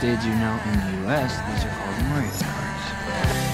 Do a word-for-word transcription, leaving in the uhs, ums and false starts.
Did you know in the U S these are called Mario Karts?